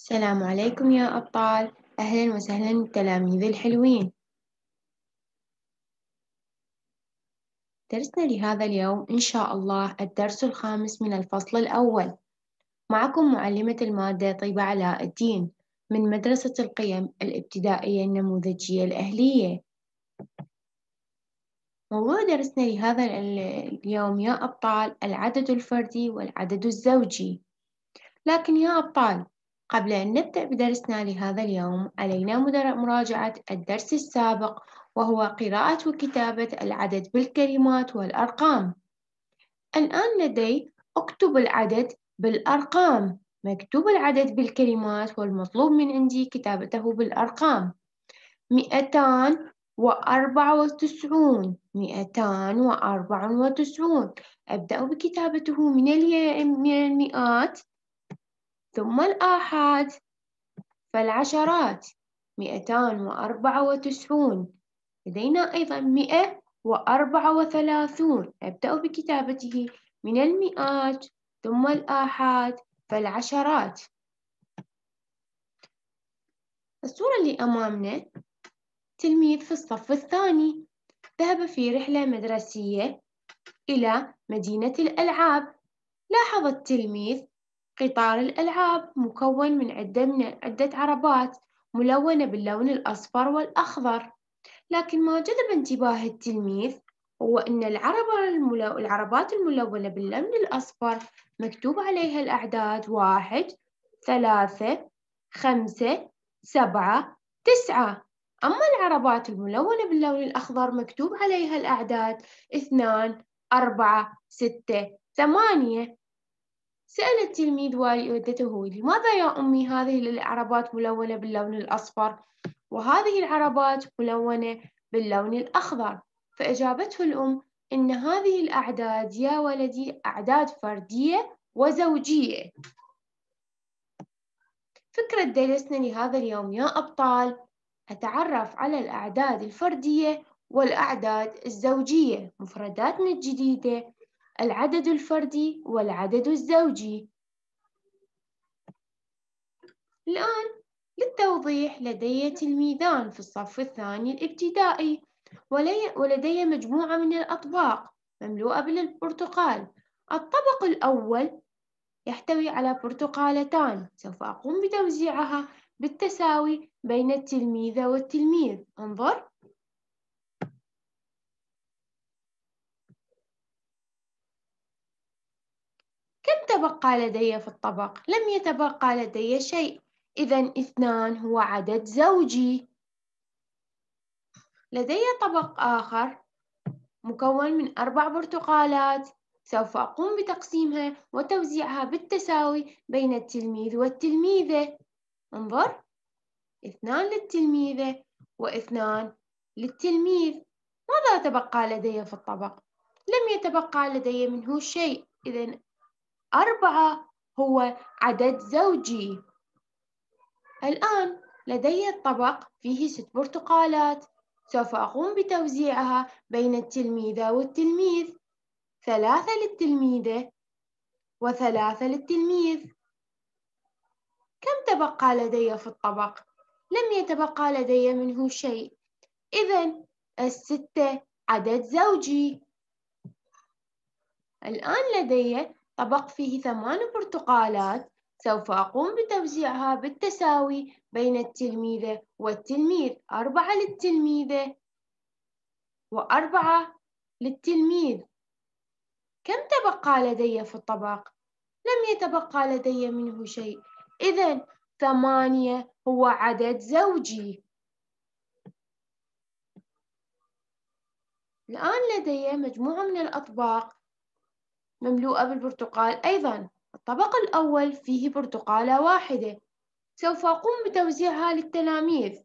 السلام عليكم يا أبطال، أهلا وسهلا بالتلاميذ الحلوين. درسنا لهذا اليوم إن شاء الله الدرس الخامس من الفصل الأول. معكم معلمة المادة طيبة علاء الدين من مدرسة القيم الابتدائية النموذجية الأهلية. موضوع درسنا لهذا اليوم يا أبطال العدد الفردي والعدد الزوجي. لكن يا أبطال، قبل أن نبدأ بدرسنا لهذا اليوم علينا مراجعة الدرس السابق، وهو قراءة وكتابة العدد بالكلمات والأرقام. الآن لدي أكتب العدد بالأرقام. مكتوب العدد بالكلمات والمطلوب من عندي كتابته بالأرقام. 294. 294. أبدأ بكتابته من المئات ثم الآحاد فالعشرات. 294. لدينا أيضا 134. أبدأ بكتابته من المئات ثم الآحاد فالعشرات. الصورة اللي أمامنا تلميذ في الصف الثاني ذهب في رحلة مدرسية إلى مدينة الألعاب. لاحظ التلميذ قطار الألعاب مكون من عدة عربات ملونة باللون الأصفر والأخضر، لكن ما جذب انتباه التلميذ هو أن العربات الملونة باللون الأصفر مكتوب عليها الأعداد 1 3 5 7 9، أما العربات الملونة باللون الأخضر مكتوب عليها الأعداد 2 4 6 8. سأل التلميذ والدته: لماذا يا أمي هذه العربات ملونة باللون الأصفر وهذه العربات ملونة باللون الأخضر؟ فأجابته الأم: إن هذه الأعداد يا ولدي أعداد فردية وزوجية. فكرة درسنا لهذا اليوم يا أبطال: أتعرف على الأعداد الفردية والأعداد الزوجية. مفرداتنا الجديدة: العدد الفردي والعدد الزوجي. الآن للتوضيح، لدي تلميذان في الصف الثاني الابتدائي، ولدي مجموعة من الأطباق مملوءة بالبرتقال. الطبق الأول يحتوي على برتقالتان، سوف أقوم بتوزيعها بالتساوي بين التلميذة والتلميذ. انظر، كم تبقى لدي في الطبق؟ لم يتبقى لدي شيء، إذن 2 هو عدد زوجي. لدي طبق آخر مكون من 4 برتقالات، سوف أقوم بتقسيمها وتوزيعها بالتساوي بين التلميذ والتلميذة. انظر، 2 للتلميذة و2 للتلميذ. ماذا تبقى لدي في الطبق؟ لم يتبقى لدي منه شيء، إذن 4 هو عدد زوجي. الآن لدي الطبق فيه 6 برتقالات، سوف أقوم بتوزيعها بين التلميذة والتلميذ. 3 للتلميذة و3 للتلميذ. كم تبقى لدي في الطبق؟ لم يتبقى لدي منه شيء، إذن 6 عدد زوجي. الآن لدي طبق فيه 8 برتقالات، سوف أقوم بتوزيعها بالتساوي بين التلميذة والتلميذ. 4 للتلميذة و4 للتلميذ. كم تبقى لدي في الطبق؟ لم يتبقى لدي منه شيء، إذن 8 هو عدد زوجي. الآن لدي مجموعة من الأطباق مملوءة بالبرتقال أيضا. الطبق الأول فيه برتقالة واحدة، سوف أقوم بتوزيعها للتلاميذ.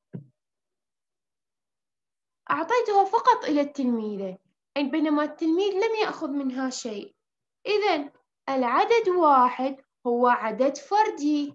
أعطيتها فقط إلى التلميذة، بينما التلميذ لم يأخذ منها شيء، إذن العدد 1 هو عدد فردي.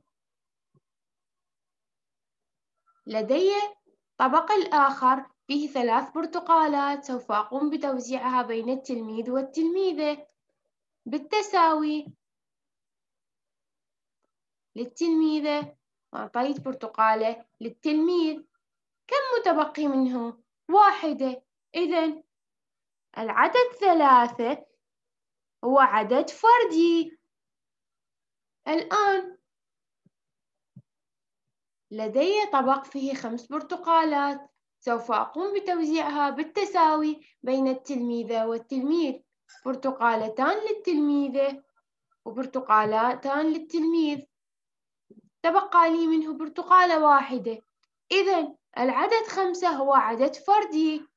لدي الطبق الآخر فيه 3 برتقالات، سوف أقوم بتوزيعها بين التلميذ والتلميذة بالتساوي. للتلميذة وأعطيت برتقالة للتلميذ. كم متبقي منه؟ 1. إذن العدد 3 هو عدد فردي. الآن لدي طبق فيه 5 برتقالات، سوف أقوم بتوزيعها بالتساوي بين التلميذة والتلميذ. برتقالتان للتلميذة وبرتقالتان للتلميذ، تبقى لي منه برتقالة واحدة. إذن العدد 5 هو عدد فردي.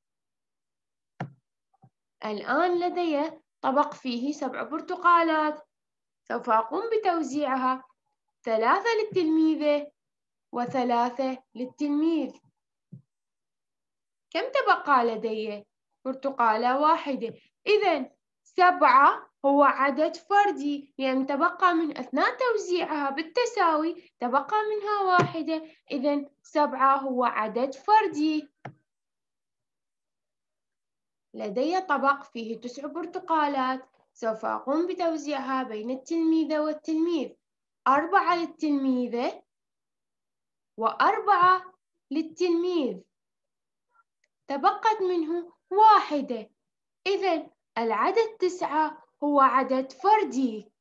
الآن لدي طبق فيه 7 برتقالات، سوف أقوم بتوزيعها 3 للتلميذة و3 للتلميذ. كم تبقى لدي؟ برتقالة واحدة. إذن 7 هو عدد فردي، لأن تبقى من أثناء توزيعها بالتساوي تبقى منها واحدة. إذن 7 هو عدد فردي. لدي طبق فيه 9 برتقالات، سوف أقوم بتوزيعها بين التلميذة والتلميذ. 4 للتلميذة و4 للتلميذ، تبقت منه واحدة. إذن العدد 9 هو عدد فردي.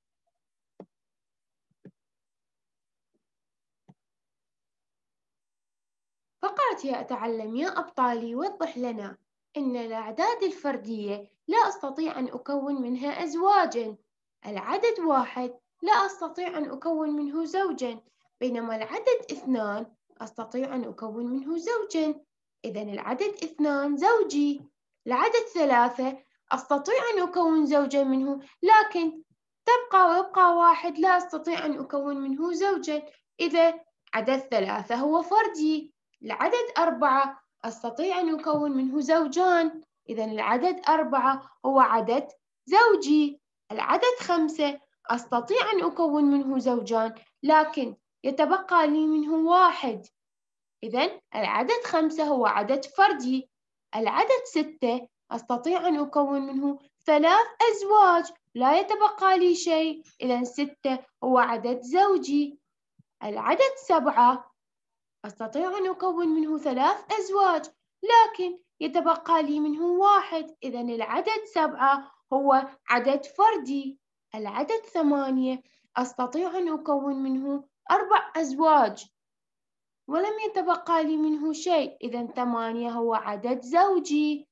فقرة يا أتعلم يا أبطالي وضح لنا إن الأعداد الفردية لا أستطيع أن أكون منها أزواجاً. العدد 1 لا أستطيع أن أكون منه زوجاً، بينما العدد 2 أستطيع أن أكون منه زوجاً. إذن العدد 2 زوجي. العدد 3 أستطيع أن أكون زوجاً منه، لكن ويبقى 1 لا أستطيع أن أكون منه زوجاً. إذا عدد 3 هو فردي. العدد 4 أستطيع أن أكون منه زوجان، إذن العدد 4 هو عدد زوجي. العدد 5 أستطيع أن أكون منه زوجان، لكن يتبقى لي منه 1. إذن العدد 5 هو عدد فردي. العدد 6 أستطيع أن أكون منه 3 أزواج، لا يتبقى لي شيء. إذن 6 هو عدد زوجي. العدد 7 أستطيع أن أكون منه 3 أزواج، لكن يتبقى لي منه 1. إذن العدد 7 هو عدد فردي. العدد 8 أستطيع أن أكون منه 4 أزواج، ولم يتبقى لي منه شيء. إذن 8 هو عدد زوجي.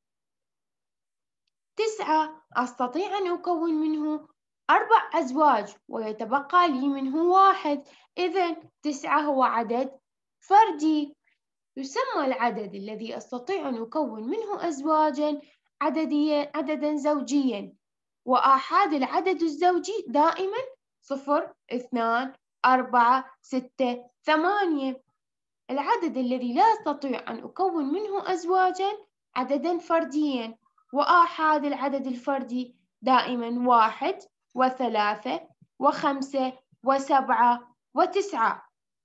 9 أستطيع أن أكون منه 4 أزواج ويتبقى لي منه 1. إذن 9 هو عدد فردي. يسمى العدد الذي أستطيع أن أكون منه أزواجاً عدداً زوجياً، وآحاد العدد الزوجي دائماً 0 2 4 6 8. العدد الذي لا أستطيع أن أكون منه أزواجاً عدداً فردياً، وآحاد العدد الفردي دائماً 1 و3 و5 و7 و9.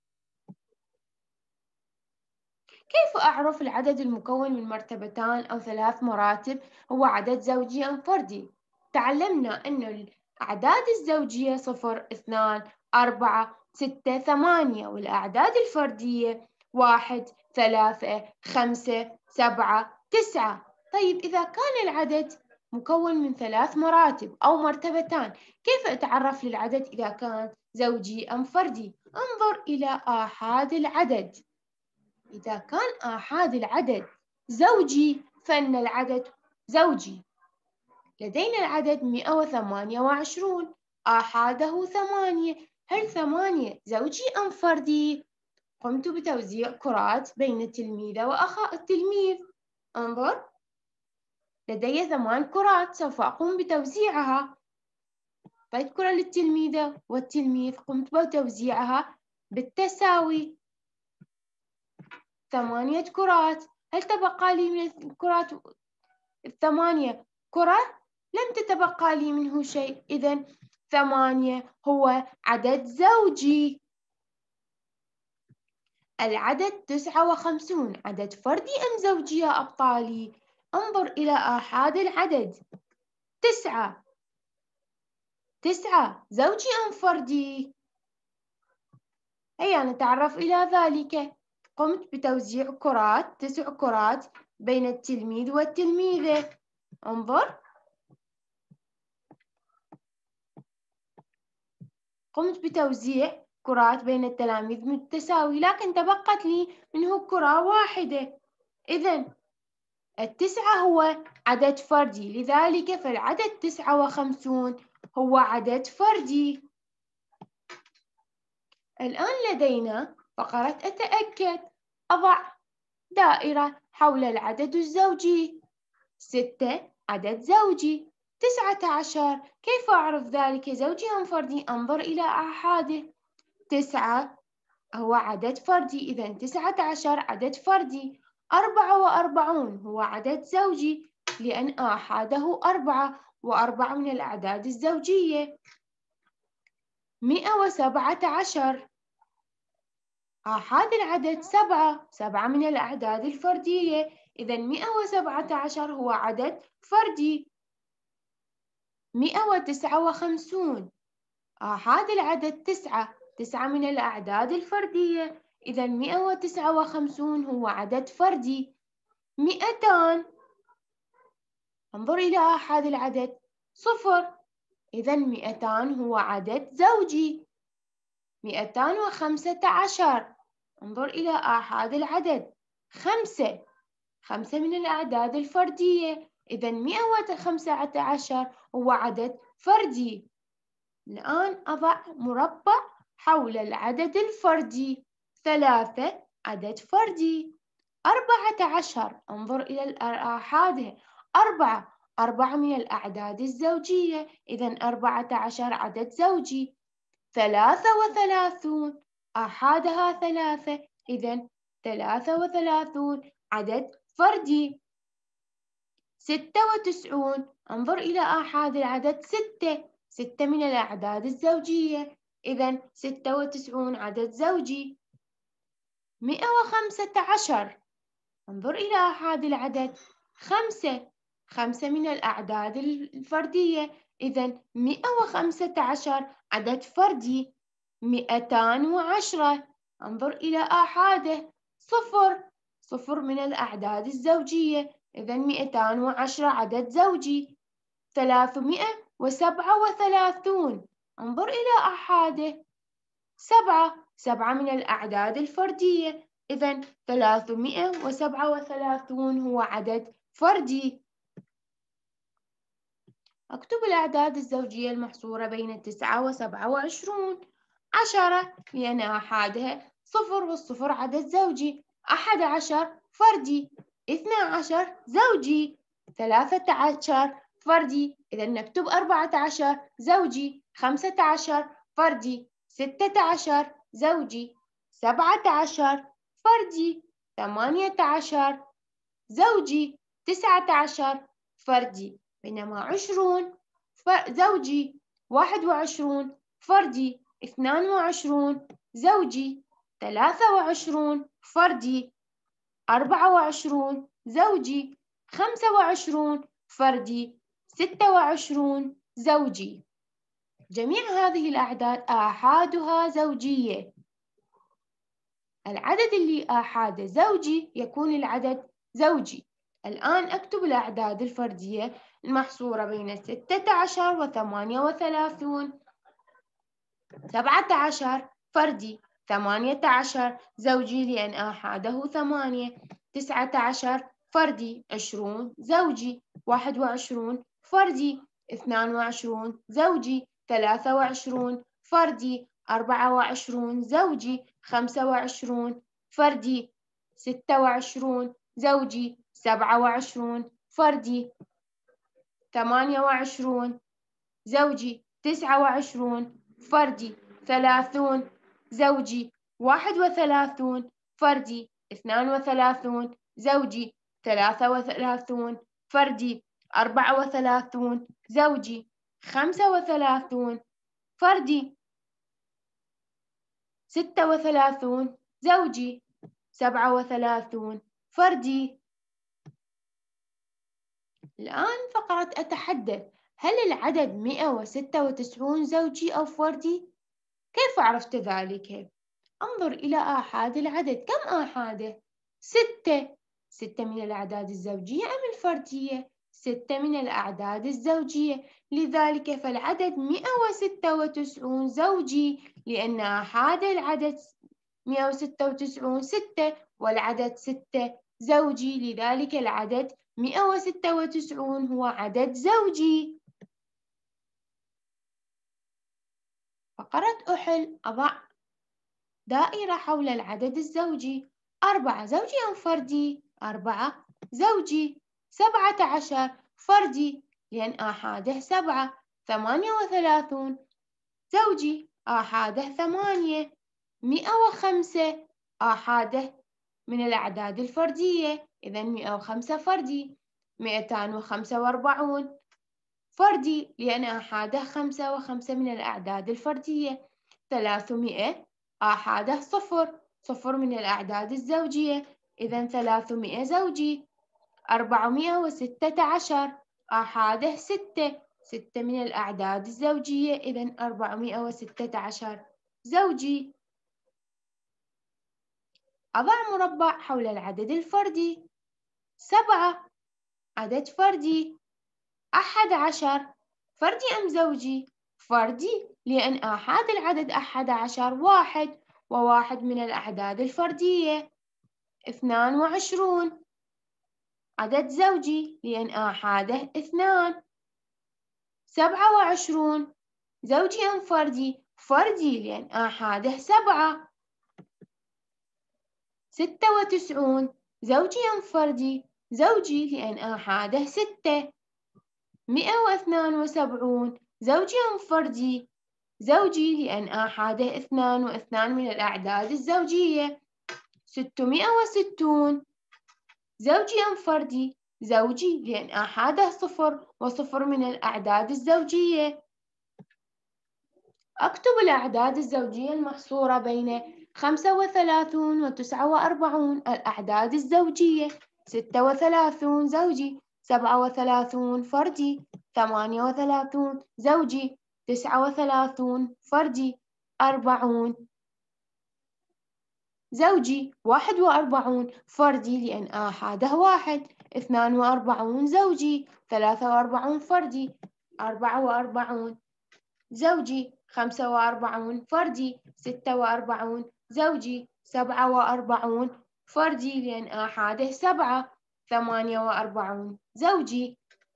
كيف أعرف العدد المكون من مرتبتان أو 3 مراتب هو عدد زوجي أم فردي؟ تعلمنا أن الأعداد الزوجية 0 2 4 6 8، والأعداد الفردية 1 3 5 7 9. طيب إذا كان العدد مكون من 3 مراتب أو مرتبتان، كيف أتعرف للعدد إذا كان زوجي أم فردي؟ انظر إلى آحاد العدد. إذا كان آحاد العدد زوجي فإن العدد زوجي. لدينا العدد 128، آحاده 8. هل 8 زوجي أم فردي؟ قمت بتوزيع كرات بين التلميذة وأخا التلميذ. انظر، لدي 8 كرات، سوف أقوم بتوزيعها. أعطيت كرة للتلميذة والتلميذ، قمت بتوزيعها بالتساوي. 8 كرات. هل تبقى لي من الكرات 8 كرة؟ لم تتبقى لي منه شيء. إذن 8 هو عدد زوجي. العدد 59 عدد فردي أم زوجي يا أبطالي؟ انظر إلى آحاد العدد. 9 زوجي أم فردي؟ هيا نتعرف إلى ذلك. قمت بتوزيع كرات 9 كرات بين التلميذ والتلميذة. انظر، قمت بتوزيع كرات بين التلاميذ بالتساوي، لكن تبقت لي منه كرة واحدة. إذن 9 هو عدد فردي، لذلك فالعدد 59 هو عدد فردي. الآن لدينا فقرة أتأكد. أضع دائرة حول العدد الزوجي. 6 عدد زوجي. 19 كيف أعرف ذلك زوجي أم فردي؟ أنظر إلى آحاده. 9 هو عدد فردي، إذن 19 عدد فردي. 44 هو عدد زوجي لأن آحاده 4 و4 من الأعداد الزوجية. 117 آحاد العدد 7 من الأعداد الفردية، إذن 117 هو عدد فردي. 159 آحاد العدد 9 من الأعداد الفردية، إذن 159 هو عدد فردي. 200 انظر إلى آحاد العدد 0، إذن 200 هو عدد زوجي. 215 انظر إلى آحاد العدد 5 من الأعداد الفردية، إذن 115 هو عدد فردي. الآن أضع مربع حول العدد الفردي. 3 عدد فردي. 14 انظر إلى الآحاد 4 من الأعداد الزوجية، إذن 14 عدد زوجي. 33 آحادها 3، إذن 33 عدد فردي. 96 انظر إلى آحاد العدد 6 من الأعداد الزوجية، إذن 96 عدد زوجي. 115 انظر إلى آحاد العدد 5 من الأعداد الفردية، إذن 115 عدد فردي. 210 انظر إلى آحاده 0 من الأعداد الزوجية، إذن 210 عدد زوجي. 337 انظر إلى آحاده 7 من الأعداد الفردية، إذن 337 هو عدد فردي. أكتب الأعداد الزوجية المحصورة بين 9 و27. 10 لأن آحادها 0 والصفر عدد زوجي. 11 فردي. 12 زوجي. 13 فردي، إذا نكتب 14 زوجي. 15 فردي. 16 زوجي. 17 فردي. 18 زوجي. 19 فردي، بينما 20 زوجي. 21 فردي. 22 زوجي. 23 فردي. 24 زوجي. 25 فردي. 26 زوجي. جميع هذه الأعداد آحادها زوجية. العدد اللي آحاده زوجي يكون العدد زوجي. الآن أكتب الأعداد الفردية المحصورة بين 16 و38. 17 فردي. 18 زوجي لأن آحاده 8. 19 فردي. 20 زوجي. 21 فردي. 22 زوجي. 23 فردي. 24 زوجي. 25 فردي. 26 زوجي. 27 فردي. 28 زوجي. 29 فردي. 30 زوجي. 31 فردي. 32 زوجي. 33 فردي. 34 زوجي. 35 فردي. 36 زوجي. 37 فردي. الآن فقرة أتحدث. هل العدد 196 زوجي أو فردي؟ كيف عرفت ذلك؟ انظر إلى آحاد العدد، كم آحاده؟ 6. 6 من الأعداد الزوجية أم الفردية؟ 6 من الأعداد الزوجية، لذلك فالعدد 196 زوجي، لأن آحاد العدد 196 6 والعدد 6 زوجي، لذلك العدد 196 هو عدد زوجي. فقرة أحل، أضع دائرة حول العدد الزوجي. 4 زوجي أم فردي؟ 4 زوجي. 17 فردي لأن آحاده 7. 38 زوجي، آحاده 8. 105 آحاده من الأعداد الفردية، إذن 105 فردي. 245 فردي لأن آحاده 5 و5 من الأعداد الفردية. 300 آحاده 0، 0 من الأعداد الزوجية، إذن 300 زوجي. 416 آحاده 6، 6 من الأعداد الزوجية، إذن 416 زوجي. أضع مربع حول العدد الفردي. 7 عدد فردي. 11 فردي أم زوجي؟ فردي لأن آحاد العدد 11 1 وواحد من الأعداد الفردية. 22 عدد زوجي لأن آحاده 2. 27 زوجي أم فردي؟ فردي لأن آحاده 7. 96 زوجي أم فردي؟ زوجي لأن آحاده 6. 172 زوجي أم فردي؟ زوجي لأن آحاده 2 و2 من الأعداد الزوجية. 660 زوجي أم فردي؟ زوجي لأن آحاده 0 و0 من الأعداد الزوجية. أكتب الأعداد الزوجية المحصورة بين 35 و49. الأعداد الزوجية: 36 زوجي، 37 فردي، 38 زوجي، 39 فردي، 40 زوجي، 41 فردي لأن آحاده 1، 42 زوجي، 43 فردي، 44 زوجي، 45 فردي، 46 زوجي، 47 فردي لأن آحاده 7، 48 زوجي.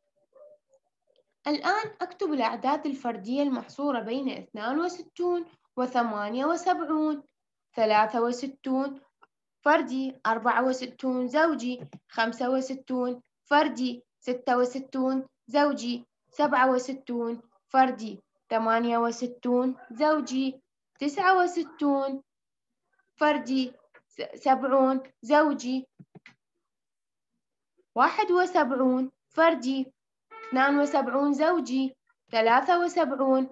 الآن أكتب الأعداد الفردية المحصورة بين 62 و78. 63 فردي، 64 زوجي، 65 فردي، 66 زوجي، 67 فردي، 68 زوجي، 69 فردي، 70 زوجي، 71 فردي، 72 زوجي، 73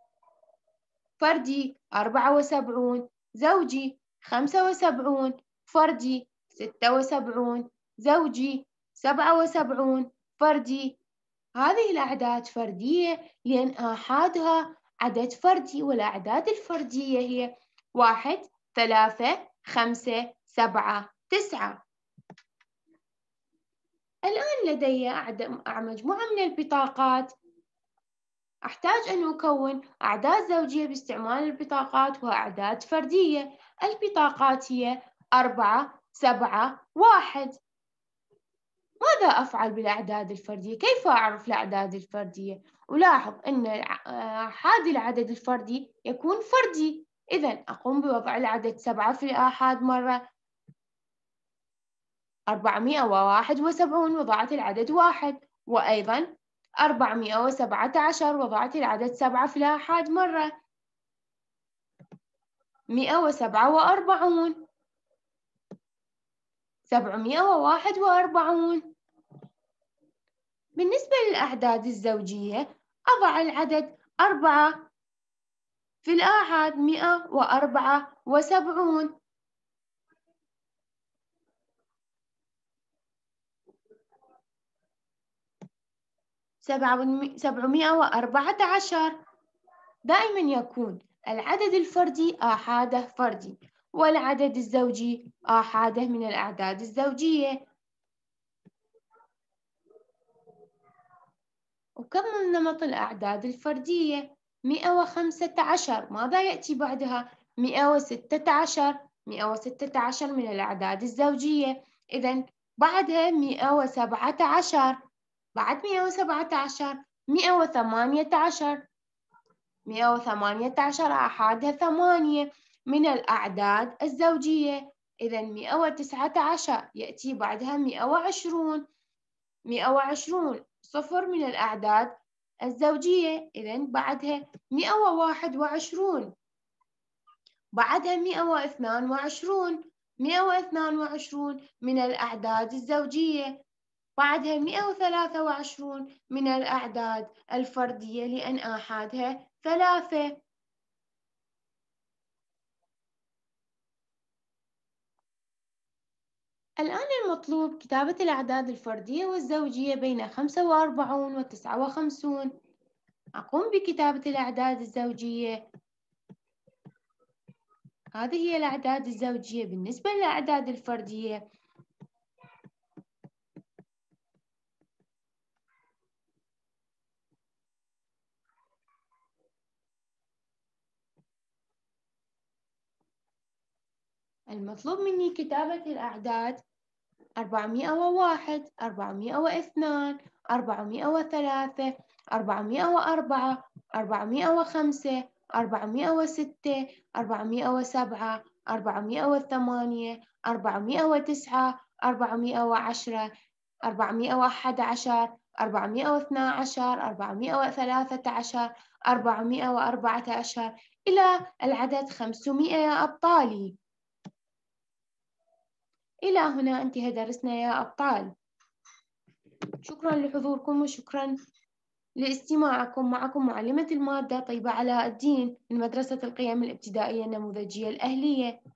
فردي، 74 زوجي، 75 فردي، 76 زوجي، 77 فردي. هذه الأعداد فردية لأن آحادها عدد فردي، والأعداد الفردية هي 1 3 5 7 9. الآن لدي مجموعة من البطاقات. أحتاج أن أكون أعداد زوجية باستعمال البطاقات وأعداد فردية. البطاقات هي 4 7 1. ماذا أفعل بالأعداد الفردية؟ كيف أعرف الأعداد الفردية؟ ألاحظ أن آحاد العدد الفردي يكون فردي، إذن أقوم بوضع العدد 7 في الآحاد مرة. 471 وضعت العدد 1، وأيضا 417 وضعت العدد 7 في الآحاد مرة. 147 741. بالنسبة للأعداد الزوجية أضع العدد 4 في الآحاد. 174 714. دائما يكون العدد الفردي آحاده فردي، والعدد الزوجي آحاده من الأعداد الزوجية. وكم من نمط الأعداد الفردية؟ 115. ماذا يأتي بعدها؟ 116. 116 من الأعداد الزوجية. إذن بعدها 117. بعد 117 118. 118 آحادها 8 من الأعداد الزوجية. إذن 119 يأتي بعدها 120. 120 صفر من الأعداد الزوجية. إذن بعدها 121. بعدها 122. 122 من الأعداد الزوجية. بعدها 123 من الأعداد الفردية لأن آحادها 3. الآن المطلوب كتابة الأعداد الفردية والزوجية بين 45 و59. أقوم بكتابة الأعداد الزوجية. هذه هي الأعداد الزوجية. بالنسبة للأعداد الفردية المطلوب مني كتابة الأعداد 401 402 403 404 405 406 407 408 409 410 411 412 413 414 إلى العدد 500 يا أبطالي. إلى هنا انتهى درسنا يا أبطال. شكرا لحضوركم وشكرا لاستماعكم. معكم معلمة المادة طيبة علاء الدين من مدرسة القيم الابتدائية النموذجية الأهلية.